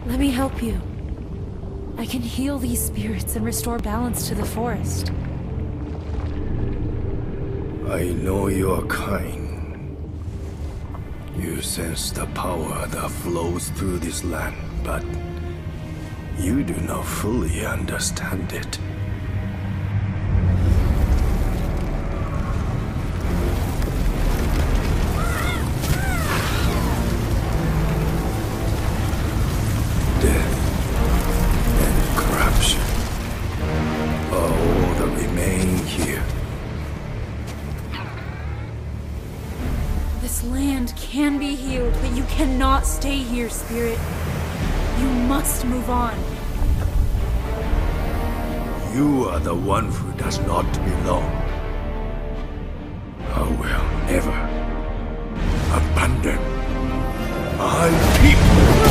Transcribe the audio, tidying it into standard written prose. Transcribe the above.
Let me help you. I can heal these spirits and restore balance to the forest. I know you're kind. You sense the power that flows through this land, but you do not fully understand it. Death and corruption are all that remain here. This land can be healed, but you cannot stay here, Spirit. You must move on. You are the one who does not belong. I will never abandon my people.